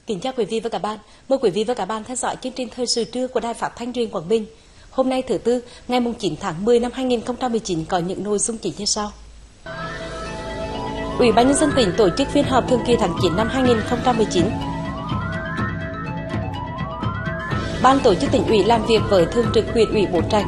Kính chào quý vị và các bạn. Mời quý vị và các bạn theo dõi chương trình thời sự trưa của Đài Phát thanh Truyền hình Quảng Bình. Hôm nay thứ Tư, ngày 9 tháng 10 năm 2019 có những nội dung chính như sau. Ủy ban nhân dân tỉnh tổ chức phiên họp thường kỳ tháng 9 năm 2019. Ban tổ chức tỉnh ủy làm việc với thường trực huyện ủy Bố Trạch.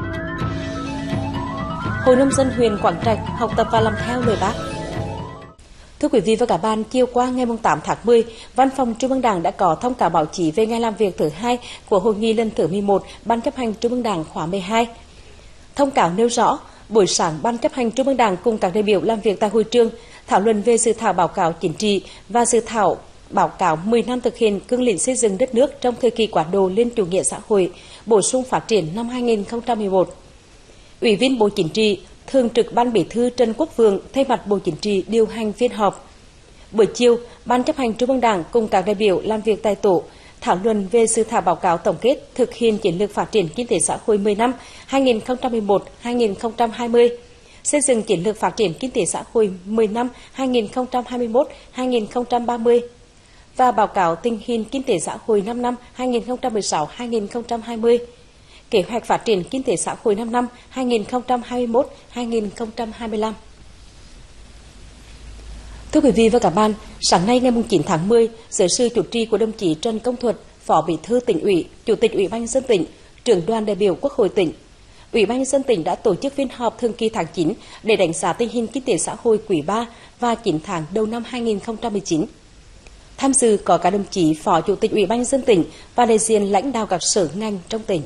Hội nông dân huyện Quảng Trạch học tập và làm theo lời Bác. Thưa quý vị và các bạn, chiều qua ngày 8 tháng 10, Văn phòng Trung ương Đảng đã có thông cáo báo chí về ngày làm việc thứ 2 của Hội nghị lần thứ 11 Ban chấp hành Trung ương Đảng khóa 12. Thông cáo nêu rõ, buổi sáng Ban chấp hành Trung ương Đảng cùng các đại biểu làm việc tại hội trường, thảo luận về dự thảo báo cáo chính trị và dự thảo báo cáo 10 năm thực hiện cương lĩnh xây dựng đất nước trong thời kỳ quá độ lên chủ nghĩa xã hội, bổ sung phát triển năm 2011. Ủy viên Bộ Chính trị, Thường trực Ban Bí thư Trần Quốc Vượng thay mặt Bộ Chính trị điều hành phiên họp. Buổi chiều, Ban chấp hành Trung ương Đảng cùng các đại biểu làm việc tại tổ, thảo luận về dự thảo báo cáo tổng kết thực hiện chiến lược phát triển kinh tế xã hội 10 năm 2011-2020, xây dựng chiến lược phát triển kinh tế xã hội 10 năm 2021-2030 và báo cáo tình hình kinh tế xã hội 5 năm 2016-2020. Kế hoạch phát triển kinh tế xã hội 5 năm 2021-2025. Thưa quý vị và các bạn, sáng nay ngày 9 tháng 10, dưới sự chủ trì của đồng chí Trần Công Thuật, Phó Bí thư Tỉnh ủy, Chủ tịch Ủy ban nhân dân tỉnh, Trưởng đoàn đại biểu Quốc hội tỉnh, Ủy ban nhân dân tỉnh đã tổ chức phiên họp thường kỳ tháng 9 để đánh giá tình hình kinh tế xã hội quý 3 và 9 tháng đầu năm 2019. Tham dự có các đồng chí Phó Chủ tịch Ủy ban nhân dân tỉnh và đại diện lãnh đạo các sở ngành trong tỉnh.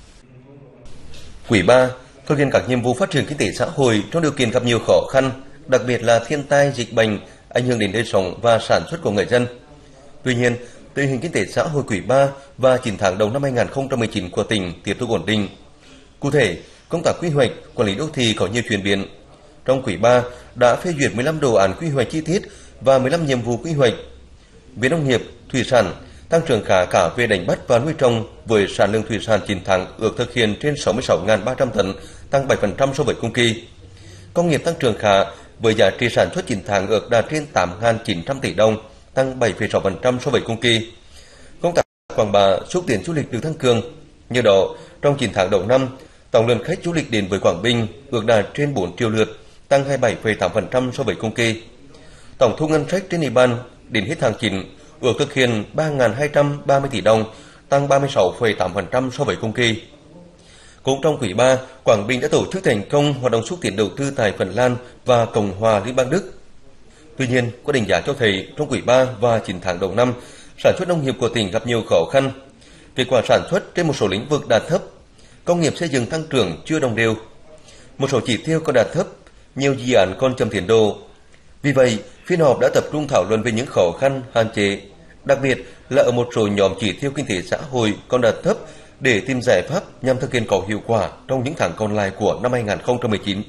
Quý 3 thực hiện các nhiệm vụ phát triển kinh tế xã hội trong điều kiện gặp nhiều khó khăn, đặc biệt là thiên tai, dịch bệnh ảnh hưởng đến đời sống và sản xuất của người dân. Tuy nhiên, tình hình kinh tế xã hội quý 3 và 9 tháng đầu năm 2019 của tỉnh tiếp tục ổn định. Cụ thể, công tác quy hoạch, quản lý đô thị có nhiều chuyển biến. Trong quý 3 đã phê duyệt 15 đồ án quy hoạch chi tiết và 15 nhiệm vụ quy hoạch. Về nông nghiệp, thủy sản, tăng trưởng khá cả về đánh bắt và nuôi trồng với sản lượng thủy sản 9 tháng ước thực hiện trên 66.300 tấn, tăng 7% so với cùng kỳ. Công nghiệp tăng trưởng khá với giá trị sản xuất 9 tháng ước đạt trên 8.900 tỷ đồng, tăng 7,6% so với cùng kỳ. Công tác quảng bá xúc tiến du lịch được tăng cường. Nhờ đó, trong 9 tháng đầu năm, tổng lượng khách du lịch đến với Quảng Bình ước đạt trên 4 triệu lượt, tăng 27,8% so với cùng kỳ. Tổng thu ngân sách trên địa bàn đến hết tháng 9 ước thực hiện 3.230 tỷ đồng, tăng 36,8% so với cùng kỳ. Cũng trong quý 3, Quảng Bình đã tổ chức thành công hoạt động xúc tiến đầu tư tại Phần Lan và Cộng hòa Liên bang Đức. Tuy nhiên, có đánh giá cho thấy trong quý 3 và 9 tháng đầu năm, sản xuất nông nghiệp của tỉnh gặp nhiều khó khăn. Kết quả sản xuất trên một số lĩnh vực đạt thấp, công nghiệp xây dựng tăng trưởng chưa đồng đều. Một số chỉ tiêu còn đạt thấp, nhiều dự án còn chậm tiến độ. Vì vậy, phiên họp đã tập trung thảo luận về những khó khăn, hạn chế, đặc biệt là ở một số nhóm chỉ tiêu kinh tế xã hội còn đạt thấp để tìm giải pháp nhằm thực hiện có hiệu quả trong những tháng còn lại của năm 2019.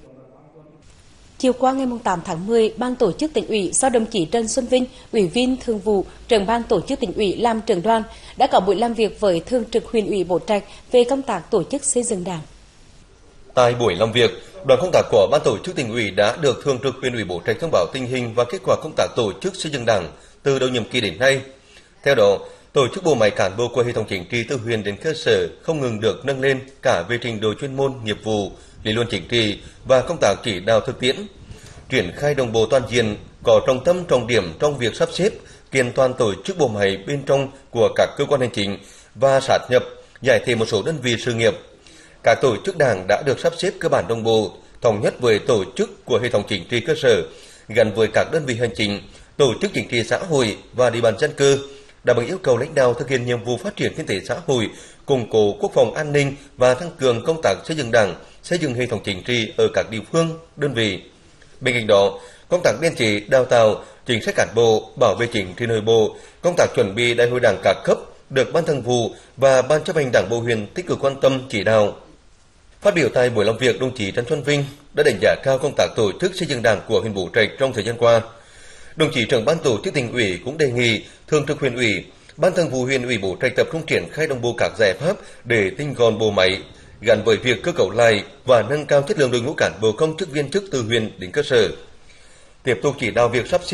Chiều qua ngày 8 tháng 10, Ban tổ chức Tỉnh ủy do đồng chí Trần Xuân Vinh, Ủy viên Thường vụ, Trưởng ban tổ chức Tỉnh ủy làm trưởng đoàn đã có buổi làm việc với Thường trực huyện ủy Bố Trạch về công tác tổ chức xây dựng Đảng. Tại buổi làm việc, đoàn công tác của Ban tổ chức Tỉnh ủy đã được Thường trực huyện ủy Bố Trạch thông báo tình hình và kết quả công tác tổ chức xây dựng Đảng từ đầu nhiệm kỳ đến nay. Theo đó, tổ chức bộ máy cán bộ của hệ thống chính trị từ huyện đến cơ sở không ngừng được nâng lên cả về trình độ chuyên môn, nghiệp vụ, lý luận chính trị và công tác chỉ đạo thực tiễn. Triển khai đồng bộ toàn diện, có trọng tâm trọng điểm trong việc sắp xếp, kiện toàn tổ chức bộ máy bên trong của các cơ quan hành chính và sát nhập, giải thể một số đơn vị sự nghiệp. Các tổ chức Đảng đã được sắp xếp cơ bản đồng bộ, thống nhất với tổ chức của hệ thống chính trị cơ sở, gắn với các đơn vị hành chính, tổ chức chính trị xã hội và địa bàn dân cư, đáp ứng yêu cầu lãnh đạo thực hiện nhiệm vụ phát triển kinh tế xã hội, củng cố quốc phòng an ninh và tăng cường công tác xây dựng Đảng, xây dựng hệ thống chính trị ở các địa phương, đơn vị. Bên cạnh đó, công tác biên chế, đào tạo, chính sách cán bộ, bảo vệ chính trị nội bộ, công tác chuẩn bị đại hội Đảng các cấp được Ban Thường vụ và Ban chấp hành Đảng bộ huyện tích cực quan tâm chỉ đạo. Phát biểu tại buổi làm việc, đồng chí Trần Xuân Vinh đã đánh giá cao công tác tổ chức xây dựng Đảng của huyện Bố Trạch trong thời gian qua. Đồng chí Trưởng ban tổ chức Tỉnh ủy cũng đề nghị Thường trực huyện ủy, Ban Thường vụ huyện ủy Bố Trạch tập trung triển khai đồng bộ các giải pháp để tinh gọn bộ máy, gắn với việc cơ cấu lại và nâng cao chất lượng đội ngũ cán bộ công chức viên chức từ huyện đến cơ sở. Tiếp tục chỉ đạo việc sắp xếp,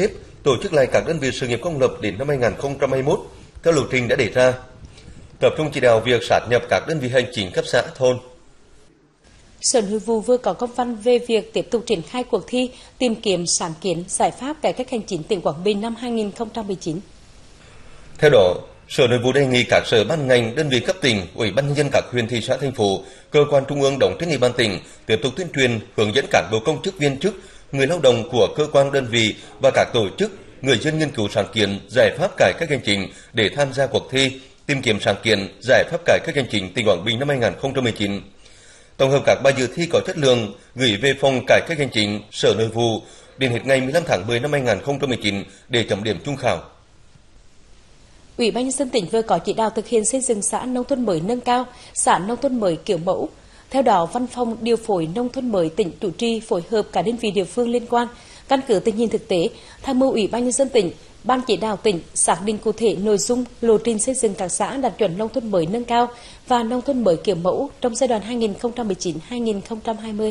tổ chức lại các đơn vị sự nghiệp công lập đến năm 2021 theo lộ trình đã đề ra, tập trung chỉ đạo việc sát nhập các đơn vị hành chính cấp xã thôn. Sở Nội vụ vừa có công văn về việc tiếp tục triển khai cuộc thi tìm kiếm sáng kiến giải pháp cải cách hành chính tỉnh Quảng Bình năm 2019. Theo đó, Sở Nội vụ đề nghị các sở ban ngành, đơn vị cấp tỉnh, Ủy ban nhân dân các huyện, thị xã, thành phố, cơ quan trung ương đóng trên địa bàn tỉnh tiếp tục tuyên truyền, hướng dẫn cán bộ công chức, viên chức, người lao động của cơ quan đơn vị và các tổ chức, người dân nghiên cứu sáng kiến giải pháp cải cách hành chính để tham gia cuộc thi tìm kiếm sáng kiến giải pháp cải cách hành chính tỉnh Quảng Bình năm 2019. Tổng hợp các bài dự thi có chất lượng gửi về phòng cải cách hành chính Sở Nội vụ đến hết ngày 15 tháng 10 năm 2019 để chấm điểm chung khảo. Ủy ban nhân dân tỉnh vừa có chỉ đạo thực hiện xây dựng xã nông thôn mới nâng cao, xã nông thôn mới kiểu mẫu. Theo đó, Văn phòng điều phối nông thôn mới tỉnh chủ trì phối hợp cả đơn vị địa phương liên quan, căn cứ tình hình thực tế, tham mưu Ủy ban nhân dân tỉnh, Ban chỉ đạo tỉnh xác định cụ thể nội dung, lộ trình xây dựng các xã đạt chuẩn nông thôn mới nâng cao và nông thôn mới kiểu mẫu trong giai đoạn 2019-2020.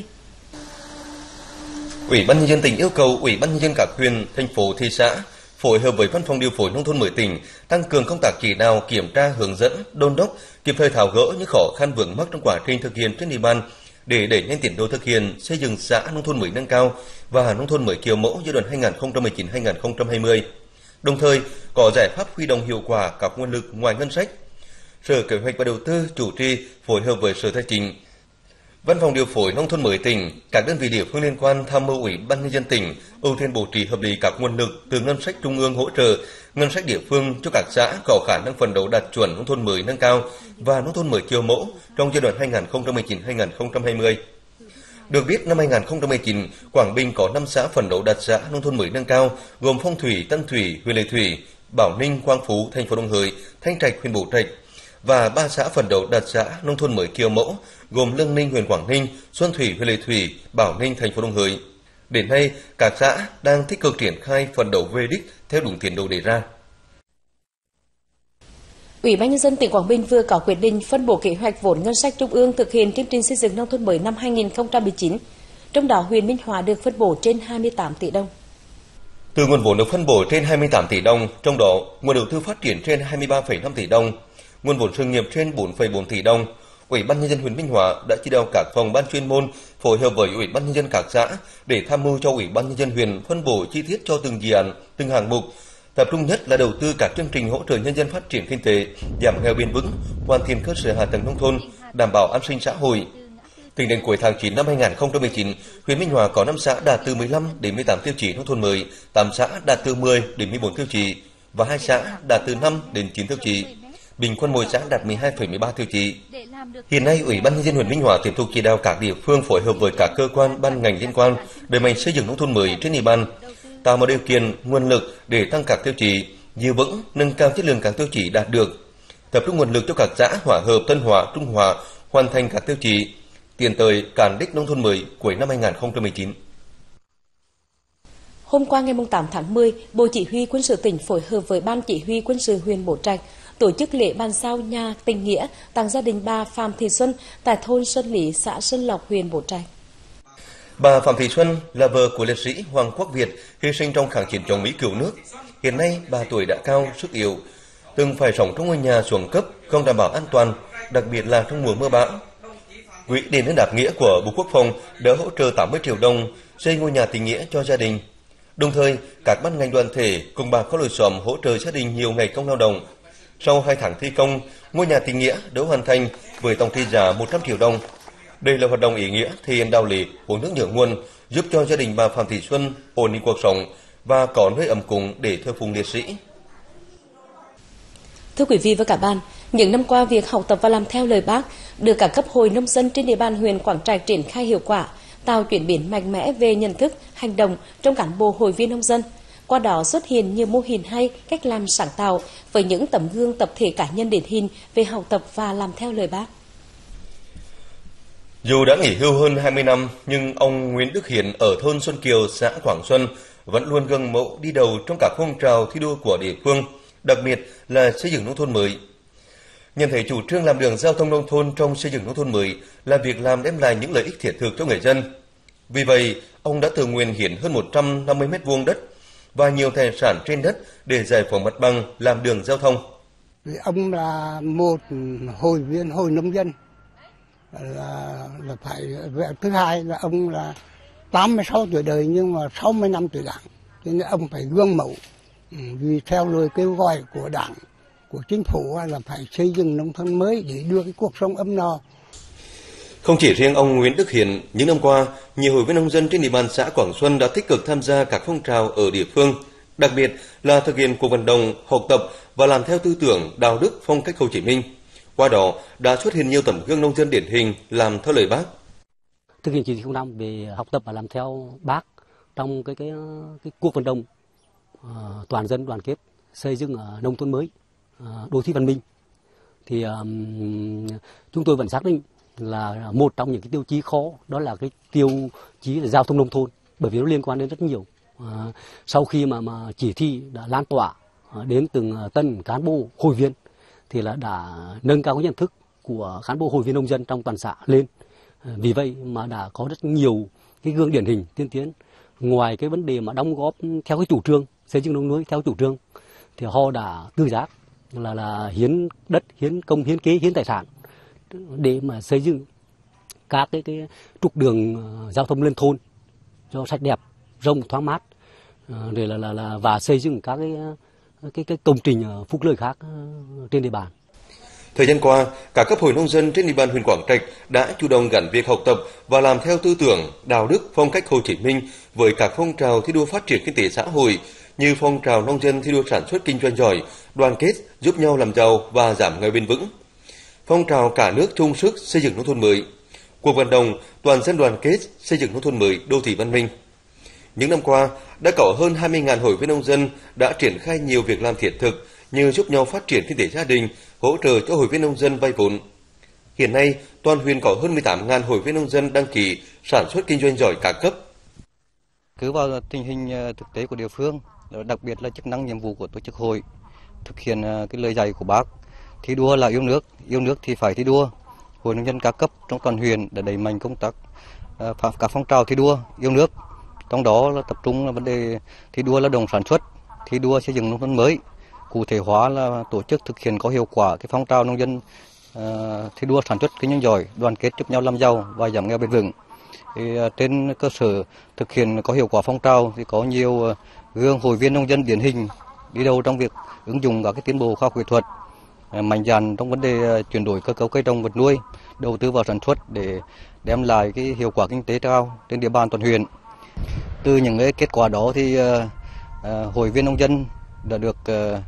Ủy ban nhân dân tỉnh yêu cầu Ủy ban nhân dân các huyện, thành phố, thị xã phối hợp với Văn phòng điều phối nông thôn mới tỉnh tăng cường công tác chỉ đạo, kiểm tra, hướng dẫn, đôn đốc, kịp thời tháo gỡ những khó khăn vướng mắc trong quá trình thực hiện trên địa bàn để đẩy nhanh tiến độ thực hiện xây dựng xã nông thôn mới nâng cao và nông thôn mới kiểu mẫu giai đoạn 2019-2020. Đồng thời có giải pháp huy động hiệu quả các nguồn lực ngoài ngân sách. Sở Kế hoạch và Đầu tư chủ trì phối hợp với Sở Tài chính, Văn phòng điều phối nông thôn mới tỉnh, các đơn vị địa phương liên quan tham mưu Ủy ban nhân dân tỉnh ưu tiên bố trí hợp lý các nguồn lực từ ngân sách trung ương hỗ trợ, ngân sách địa phương cho các xã có khả năng phấn đấu đạt chuẩn nông thôn mới nâng cao và nông thôn mới kiểu mẫu trong giai đoạn 2019-2020. Được biết, năm 2019, Quảng Bình có 5 xã phấn đấu đạt xã nông thôn mới nâng cao, gồm Phong Thủy, Tân Thủy, huyện Lệ Thủy, Bảo Ninh, Quang Phú, thành phố Đồng Hới, Thanh Trạch, huyện Bố Trạch, và 3 xã phấn đấu đạt xã nông thôn mới kiểu mẫu, gồm Lương Ninh, huyện Quảng Ninh, Xuân Thủy, huyện Lệ Thủy, Bảo Ninh, thành phố Đồng Hới. Đến nay, các xã đang tích cực triển khai phấn đấu về đích theo đúng tiến độ đề ra. Ủy ban nhân dân tỉnh Quảng Bình vừa có quyết định phân bổ kế hoạch vốn ngân sách trung ương thực hiện chương trình xây dựng nông thôn mới năm 2019. Trong đó, huyện Minh Hóa được phân bổ trên 28 tỷ đồng. Từ nguồn vốn được phân bổ trên 28 tỷ đồng, trong đó nguồn đầu tư phát triển trên 23,5 tỷ đồng, nguồn vốn sự nghiệp trên 4,4 tỷ đồng. Ủy ban nhân dân huyện Minh Hóa đã chỉ đạo các phòng ban chuyên môn phối hợp với Ủy ban nhân dân các xã để tham mưu cho Ủy ban nhân dân huyện phân bổ chi tiết cho từng dự án, từng hạng mục. Tập trung nhất là đầu tư các chương trình hỗ trợ nhân dân phát triển kinh tế, giảm nghèo bền vững, hoàn thiện cơ sở hạ tầng nông thôn, đảm bảo an sinh xã hội. Tính đến cuối tháng 9 năm 2019, huyện Minh Hóa có 5 xã đạt từ 15 đến 18 tiêu chí nông thôn mới, 8 xã đạt từ 10 đến 14 tiêu chí và 2 xã đạt từ 5 đến 9 tiêu chí. Bình quân mỗi xã đạt 12,13 tiêu chí. Hiện nay, Ủy ban nhân dân huyện Minh Hóa tiếp tục chỉ đạo các địa phương phối hợp với các cơ quan ban ngành liên quan đẩy mạnh xây dựng nông thôn mới trên địa bàn, tạo mọi điều kiện, nguồn lực để tăng các tiêu chí, giữ vững, nâng cao chất lượng các tiêu chí đạt được, tập trung nguồn lực cho các xã Hòa Hợp, Tân Hòa, Trung Hòa hoàn thành các tiêu chí, tiến tới cán đích nông thôn mới cuối năm 2019. Hôm qua ngày 8 tháng 10, Bộ Chỉ huy Quân sự tỉnh phối hợp với Ban Chỉ huy Quân sự huyện Bố Trạch tổ chức lễ bàn giao nhà tình nghĩa tặng gia đình bà Phạm Thị Xuân tại thôn Xuân Lý, xã Xuân Lộc, huyện Bố Trạch. Bà Phạm Thị Xuân là vợ của liệt sĩ Hoàng Quốc Việt hy sinh trong kháng chiến chống Mỹ cứu nước. Hiện nay bà tuổi đã cao, sức yếu, từng phải sống trong ngôi nhà xuống cấp, không đảm bảo an toàn, đặc biệt là trong mùa mưa bão. Quỹ đền ơn đáp nghĩa của Bộ Quốc phòng đã hỗ trợ 80 triệu đồng xây ngôi nhà tình nghĩa cho gia đình. Đồng thời, các ban ngành đoàn thể cùng bà con lối xóm hỗ trợ gia đình nhiều ngày công lao động. Sau 2 tháng thi công, ngôi nhà tình nghĩa đã hoàn thành với tổng trị giá 100 triệu đồng. Đây là hoạt động ý nghĩa thể hiện đạo lý uống nước nhớ nguồn, giúp cho gia đình bà Phạm Thị Xuân ổn định cuộc sống và có nơi ấm cúng để thờ phụng liệt sĩ. Thưa quý vị và các bạn, những năm qua, việc học tập và làm theo lời Bác được các cấp hội nông dân trên địa bàn huyện Quảng Trạch triển khai hiệu quả, tạo chuyển biến mạnh mẽ về nhận thức, hành động trong cán bộ hội viên nông dân. Qua đó xuất hiện nhiều mô hình hay, cách làm sáng tạo với những tấm gương tập thể cá nhân điển hình về học tập và làm theo lời Bác. Dù đã nghỉ hưu hơn 20 năm, nhưng ông Nguyễn Đức Hiển ở thôn Xuân Kiều, xã Quảng Xuân vẫn luôn gương mẫu đi đầu trong các phong trào thi đua của địa phương, đặc biệt là xây dựng nông thôn mới. Nhận thấy chủ trương làm đường giao thông nông thôn trong xây dựng nông thôn mới là việc làm đem lại những lợi ích thiết thực cho người dân. Vì vậy, ông đã tự nguyện hiến hơn 150 m2 đất và nhiều tài sản trên đất để giải phóng mặt bằng làm đường giao thông. Ông là một hội viên hội nông dân, là phải. Thứ hai là ông là 86 tuổi đời nhưng mà 60 năm tuổi Đảng, cho nên ông phải gương mẫu, vì theo lời kêu gọi của Đảng, của chính phủ là phải xây dựng nông thôn mới để đưa cái cuộc sống ấm no. Không chỉ riêng ông Nguyễn Đức Hiển, những năm qua, nhiều hội viên nông dân trên địa bàn xã Quảng Xuân đã tích cực tham gia các phong trào ở địa phương, đặc biệt là thực hiện cuộc vận động, học tập và làm theo tư tưởng, đạo đức, phong cách Hồ Chí Minh. Qua đó đã xuất hiện nhiều tấm gương nông dân điển hình làm theo lời Bác. Thực hiện chỉ thị 05 về học tập và làm theo Bác trong cái cuộc vận động toàn dân đoàn kết xây dựng nông thôn mới, đô thị văn minh, thì chúng tôi vẫn xác định là một trong những cái tiêu chí khó đó là cái tiêu chí là giao thông nông thôn, bởi vì nó liên quan đến rất nhiều. Sau khi mà chỉ thị đã lan tỏa đến từng tân cán bộ hội viên thì là đã nâng cao cái nhận thức của cán bộ hội viên nông dân trong toàn xã lên. Vì vậy mà đã có rất nhiều cái gương điển hình tiên tiến. Ngoài cái vấn đề mà đóng góp theo cái chủ trương xây dựng nông thôn mới theo chủ trương thì họ đã tự giác là hiến đất, hiến công, hiến kế, hiến tài sản để mà xây dựng các cái trục đường giao thông lên thôn cho sạch đẹp, rộng thoáng mát, để và xây dựng các cái công trình phúc lợi khác trên địa bàn. Thời gian qua, các cấp hội nông dân trên địa bàn huyện Quảng Trạch đã chủ động gắn việc học tập và làm theo tư tưởng, đạo đức, phong cách Hồ Chí Minh với các phong trào thi đua phát triển kinh tế xã hội như phong trào nông dân thi đua sản xuất kinh doanh giỏi, đoàn kết giúp nhau làm giàu và giảm nghèo bền vững. Phong trào cả nước chung sức xây dựng nông thôn mới, cuộc vận động toàn dân đoàn kết xây dựng nông thôn mới đô thị văn minh. Những năm qua, đã có hơn 20.000 hội viên nông dân đã triển khai nhiều việc làm thiết thực như giúp nhau phát triển kinh tế gia đình, hỗ trợ cho hội viên nông dân vay vốn. Hiện nay, toàn huyện có hơn 18.000 hội viên nông dân đăng ký sản xuất kinh doanh giỏi các cấp. Cứ vào tình hình thực tế của địa phương, đặc biệt là chức năng nhiệm vụ của tổ chức hội, thực hiện cái lời dạy của Bác, thi đua là yêu nước thì phải thi đua. Hội nông dân các cấp trong toàn huyện đã đẩy mạnh công tác các phong trào thi đua yêu nước, trong đó là tập trung là vấn đề thi đua lao động sản xuất, thi đua xây dựng nông thôn mới. Cụ thể hóa là tổ chức thực hiện có hiệu quả cái phong trào nông dân thi đua sản xuất kinh doanh giỏi, đoàn kết giúp nhau làm giàu và giảm nghèo bền vững. Thì trên cơ sở thực hiện có hiệu quả phong trào thì có nhiều gương hội viên nông dân điển hình đi đầu trong việc ứng dụng các cái tiến bộ khoa học kỹ thuật, mạnh dạn trong vấn đề chuyển đổi cơ cấu cây trồng vật nuôi, đầu tư vào sản xuất để đem lại cái hiệu quả kinh tế cao trên địa bàn toàn huyện. Từ những cái kết quả đó thì hội viên nông dân đã được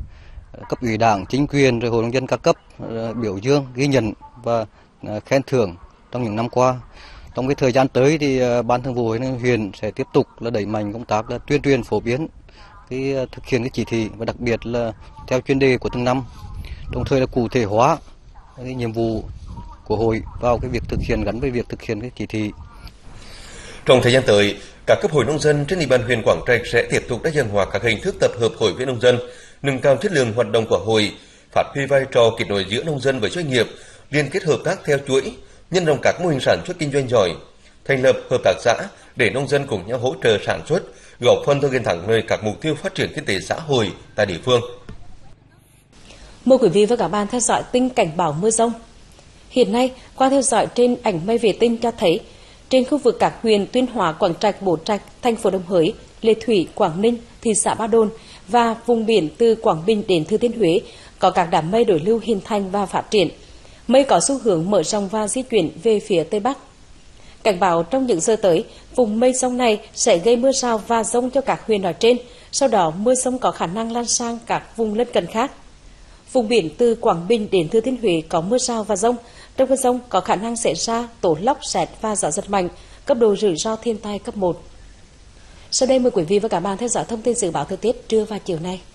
cấp ủy Đảng, chính quyền rồi hội nông dân các cấp biểu dương, ghi nhận và khen thưởng trong những năm qua. Trong cái thời gian tới thì Ban Thường vụ Hội huyện sẽ tiếp tục là đẩy mạnh công tác là tuyên truyền phổ biến cái thực hiện cái chỉ thị và đặc biệt là theo chuyên đề của từng năm, đồng thời là cụ thể hóa cái nhiệm vụ của hội vào cái việc thực hiện gắn với việc thực hiện cái chỉ thị. Trong thời gian tới, các cấp hội nông dân trên địa bàn huyện Quảng Trạch sẽ tiếp tục đa dạng hóa các hình thức tập hợp hội viên nông dân, nâng cao chất lượng hoạt động của hội, phát huy vai trò kết nối giữa nông dân với doanh nghiệp, liên kết hợp tác theo chuỗi, nhân rộng các mô hình sản xuất kinh doanh giỏi, thành lập hợp tác xã để nông dân cùng nhau hỗ trợ sản xuất, góp phần thực hiện thắng lợi các mục tiêu phát triển kinh tế xã hội tại địa phương. Mời quý vị và các bạn theo dõi tin cảnh báo mưa dông. Hiện nay, qua theo dõi trên ảnh mây vệ tinh cho thấy, trên khu vực các huyện Tuyên Hóa, Quảng Trạch, Bố Trạch, thành phố Đồng Hới, Lê Thủy, Quảng Ninh, thị xã Ba Đồn và vùng biển từ Quảng Bình đến Thừa Thiên Huế có các đám mây đối lưu hình thành và phát triển. Mây có xu hướng mở rộng và di chuyển về phía Tây Bắc. Cảnh báo trong những giờ tới, vùng mây rông này sẽ gây mưa rào và dông cho các huyện ở trên, sau đó mưa rông có khả năng lan sang các vùng lân cận khác. Vùng biển từ Quảng Bình đến Thừa Thiên Huế có mưa rào và dông. Trong cơn dông có khả năng xảy ra tố lốc, sét và gió giật mạnh, cấp độ rủi ro thiên tai cấp 1. Sau đây mời quý vị và các bạn theo dõi thông tin dự báo thời tiết trưa và chiều nay.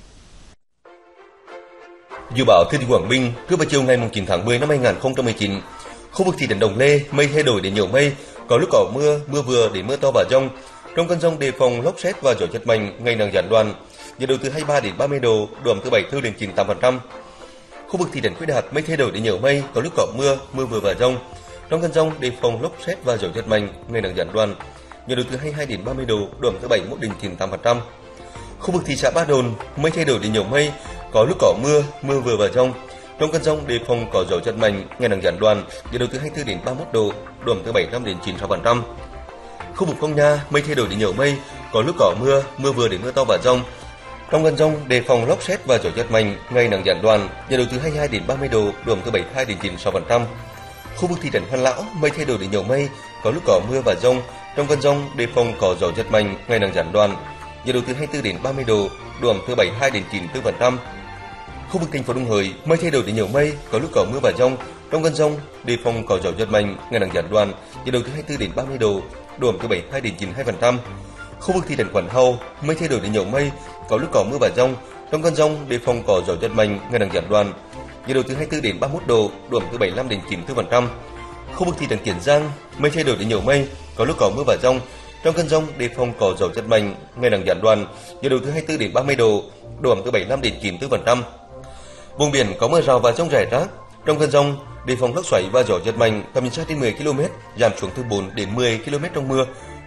Dự báo thời tiết Quảng Bình trưa và chiều ngày 9 tháng 10 năm 2019, khu vực thị trấn Đồng Lê mây thay đổi đến nhiều mây, có lúc có mưa, mưa vừa đến mưa to và dông. Trong cơn dông đề phòng lốc sét và gió giật mạnh, ngày nắng gián đoạn. Nhiệt độ từ 23 đến 30 độ, độ ẩm từ 74 đến 98%. Khu vực thị trấn Quy Đạt mây thay đổi đến nhiều mây, có lúc có mưa, mưa vừa và dông. Trong cơn dông đề phòng lốc sét và gió giật mạnh, ngày nắng gián đoạn. Nhiệt độ từ 22 đến 30 độ, độ ẩm từ 71 đến 98%. Khu vực thị xã Ba Đồn, mây thay đổi đến nhiều mây, có lúc có mưa, mưa vừa và dông. Trong cơn dông đề phòng có gió giật mạnh, ngày nắng gián đoạn, nhiệt độ từ 24 đến 31 độ, độ ẩm từ 75 đến 96%. Khu vực Phong Nha, mây thay đổi đến nhiều mây, có lúc có mưa, mưa vừa đến mưa to và dông. Trong cơn dông đề phòng lốc sét và gió giật mạnh, ngày nắng gián đoạn, nhiệt độ từ 22 đến 30 độ, độ ẩm từ 72 đến 96%. Khu vực thị trấn Phan Lão, mây thay đổi đến nhiều mây, có lúc có mưa và dông. Trong cơn dông đề phòng có gió giật mạnh, ngày nắng gián đoạn, nhiệt độ từ 24 đến 30 độ, độ ẩm từ 72 đến 94%. Khu vực thành phố Đồng Hới, mây thay đổi đến nhiều mây, có lúc có mưa và dông. Trong cơn dông đề phòng có gió giật mạnh, ngày nắng gián đoạn, nhiệt độ từ 24 đến 30 độ, độ ẩm từ 72 đến 92%. Khu vực thị trấn Quảng Hầu, mây thay đổi đến nhiều mây, có lúc có mưa và dông. Trong cơn dông đề phòng có gió giật mạnh, ngày nắng gián đoạn, nhiệt độ từ 24 đến 31 độ, độ ẩm từ 75 đến 94%. Khu vực thị trấn Kiển Giang, mây thay đổi đến nhiều mây, có lúc có mưa và dông. Trong cơn dông đề phòng có gió giật mạnh, ngày nắng gián đoạn, nhiệt độ từ 24 đến 30 độ, độ ẩm từ 75 đến 94%. Vùng biển có mưa rào và dông rải rác. Trong cơn dông đề phòng lốc xoáy và gió giật mạnh, tầm nhìn xa trên 10 km, giảm xuống từ 4 đến 10 km trong mưa.